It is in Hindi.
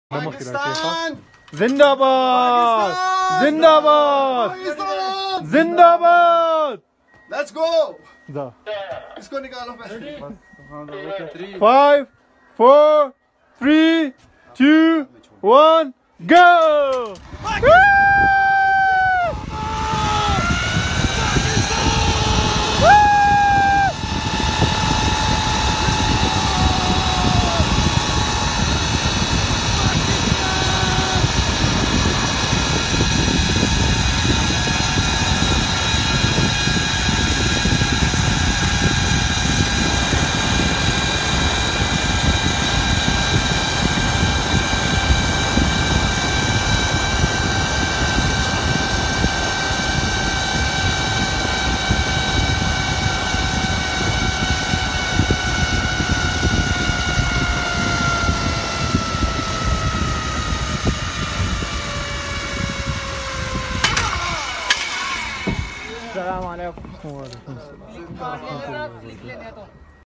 पाकिस्तान जिंदाबाद जिंदाबाद पाकिस्तान जिंदाबाद। लेट्स गो जा इसको निकालो पहले 5 4 3 2 1 go। السلام عليكم.